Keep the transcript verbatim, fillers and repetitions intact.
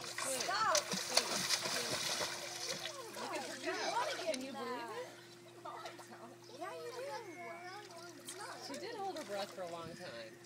Stop. Look at her go. Can you believe it? Yeah, you do. She did hold her breath for a long time.